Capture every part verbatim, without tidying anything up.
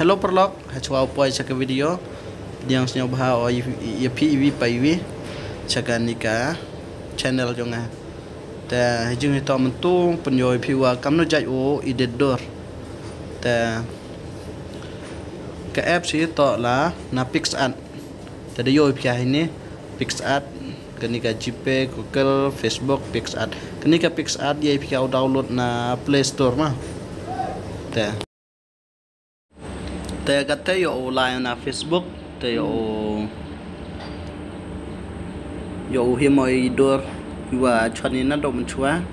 hello perlok hachwa poi chaka video yang snyo bha o y p v pai wi chaka nika channel jonga ta jing to mentung penyo phiwa kamno jai o editor ta ka app si to la na PixArt ta de yo pia ini PixArt kenika jpeg Google Facebook PixArt kenika PixArt ye pia download na Play Store mah ta ta kata yo online na Facebook ta yo yo himoi dor wa chani na do menchua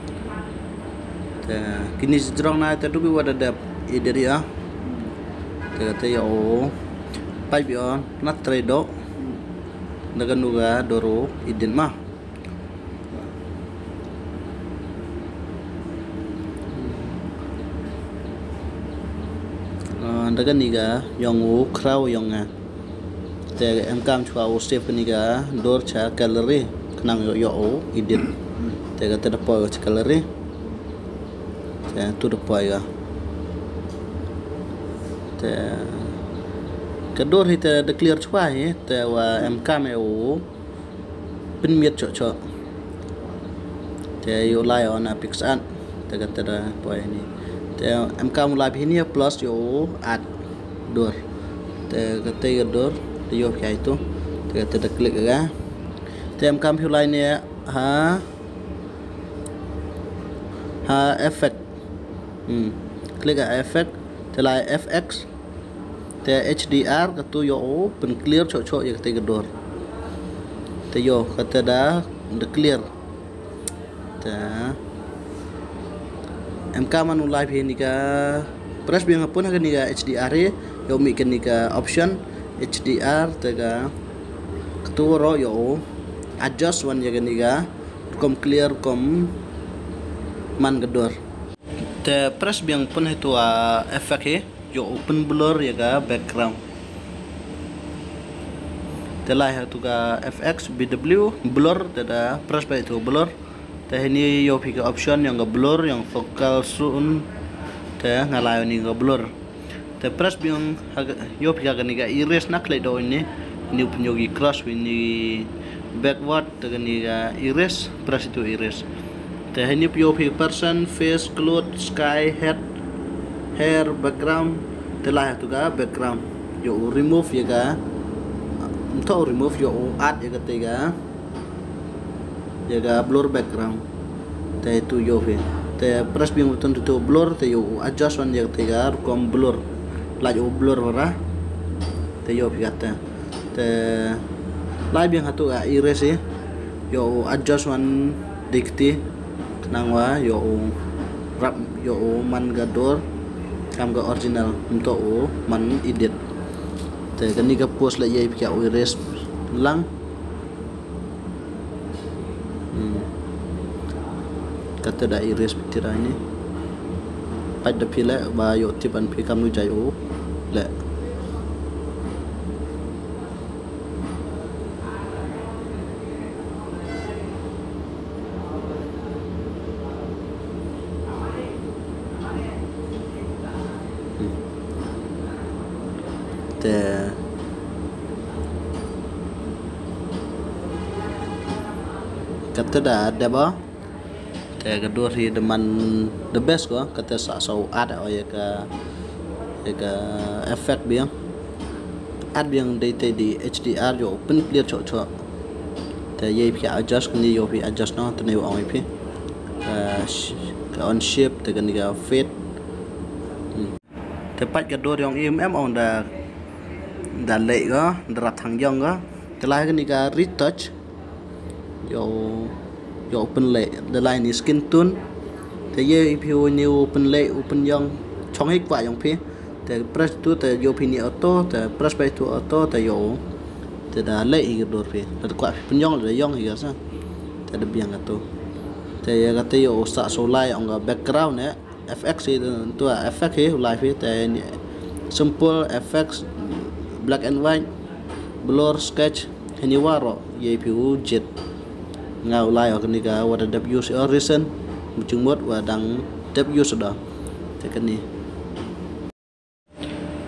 ta kini strong na ta dubi wada da ideri ya ta kata yo pai bio na tredo daga nuga doro idin mah daga niga yang u crowd yang nga te em kam chwa u step niga dor cha gallery knang yo yo edit te ga te da po cha gallery te tu da po ga te ka dor hi te da clear chwa hi te wa em kam e u pin miet cho cho te yo lai on a PixArt te ga te da po ni te em kam live ini plus yo add dor te kete dor te yo kai tu te kete da klik ga te em kam hiu ni ha ha effect hmm klik ga effect te lai fx te hdr ka tu yo pen clear cho cho ya kete dor te yo kete da the clear te em kam anu live ini ka press biang pun kan niga H D R yo mi kan niga option H D R tega ketua ro yo adjust one ya kan niga kom clear kom man gedor te press biang pun itu effect he yo open blur ya ga background te lai tu ga fx bw blur tada press by itu blur te ini yo pi option yang ga blur yang focal zoom te ngalai ni ga blur te press biang yo pi ga ni ga erase nak le do ini ni penyogi cross ini backward te ni ga erase press itu erase te ini yo pi person face cloth sky head hair background te lah tu ga background yo remove ya ga to remove yo add ya ga te ga ya ga blur background te itu yo pi te press biang button tu blur te yo adjust one ya te ga kom blur la yo blur ora te yo pi kata te lai biang hatu ga erase yo adjust one dikti nangwa yo rap yo man gador kam ga original untuk o man edit te kani ga post la ye pi ka erase lang kata da erase pitira ini pada pila ba yo tipan pi kamu jayo le te kata da ada ba te kedua hi deman the best ko kata sa so ada o ya ka ya ka effect biang add biang de te di H D R yo open clear cho cho te ye pi adjust ni yo pi adjust no te ne ong pi ka on shape te kan ga fade te pat ka do yong im em on da da le go drat thang yong go te lai kan ga retouch yo yo open lay the line is skin tone te ye if you new open lay open young chong hik wa yong pi te press tu te yo pi ni auto te press by to auto te yo te da lay hi dor pi te kwa pen yong le yong hi ga sa te da biang to te ya ga te yo sa so lai on ga background ne fx tu effect hi live hi te simple effects black and white blur sketch ini waro ye pi u jet ngau lai ở cái cái wadah W sẽ recent chung mốt và đăng W sudah thế cái này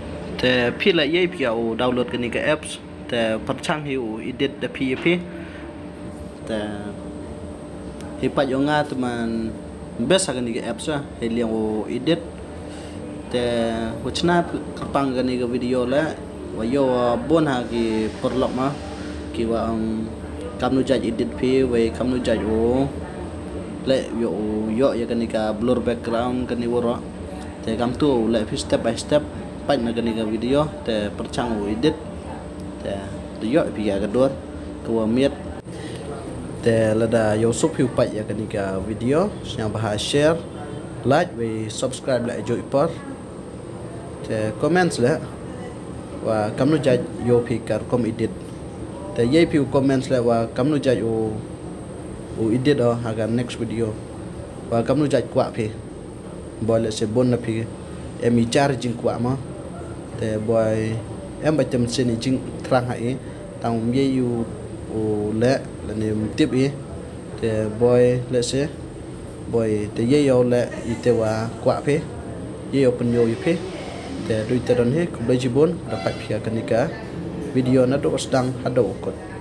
แต่พี่ละเย่พี่เอาดาวน์โหลดกันนี่ก็แอปแต่พัดช่างหิวอีเด็ดแต่พี่พี่แต่ที่ปัจจุบันตัวมันเบสกันนี่ก็แอปซะให้เลี้ยงโออีเด็ดแต่วัชนาปังกันนี่ก็วิดีโอแล้วว่าโยบนหากีปลดล็อกมากีว่าคำนู้จัดอีเด็ดพี่ไว้คำนู้จัดโอและโยโยยกันนี่ก็ blur background กันนี่วะแต่คำตัวและพี่ step by step ไปนักนี่ก็วิดีโอแต่ประชังโออีเด็ดแต่ตัวโยพี่อยากกระโดดตัวเมียดแต่ละดาโยสุพิวไปอยากกันนี่ก็วิดีโอyang bahas share like ไว้ subscribe และโยอีพอร์แต่คอมเมนต์เลยว่าคำนู้จัดโยพี่การคอมอีเด็ดแต่ยัยพิวคอมเมนต์เลยว่าคำนู้จัดโอโออีเด็ดอ๋อหากัน next video ว่าคำนู้จัดกว่าพี่บอยเลยเสบนนะพี่เอ็มมีจาร์จริงกว่ามั้งแต่บอยเอ็มไปจำเส้นจริงครั้งไหนตามยัยอยู่โอเละแล้วเนี่ยทิปอีแต่บอยเลยเสบอยแต่ยัยเอาเละอีแต่ว่ากว่าพี่ยัยเอาเป็นโยอยู่พี่แต่โดยตอนนี้คุณได้จีบนdapat pihak kenika video nado sedang ada ukut